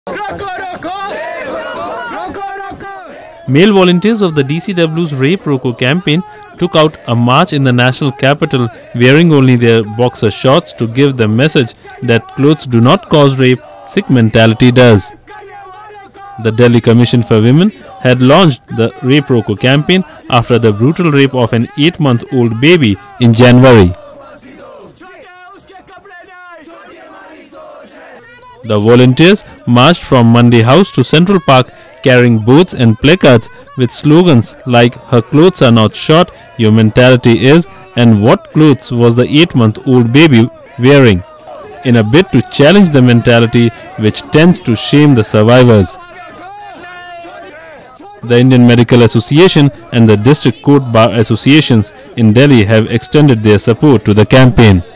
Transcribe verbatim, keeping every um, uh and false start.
Male volunteers of the D C W's Rape Roko campaign took out a march in the national capital wearing only their boxer shorts to give the message that clothes do not cause rape, Sikh mentality does. The Delhi Commission for Women had launched the Rape Roko campaign after the brutal rape of an eight-month-old baby in January. The volunteers marched from Mandi House to Central Park carrying boards and placards with slogans like "Her clothes are not short, your mentality is," and "What clothes was the eight-month-old baby wearing?" in a bid to challenge the mentality which tends to shame the survivors. The Indian Medical Association and the District Court Bar Associations in Delhi have extended their support to the campaign.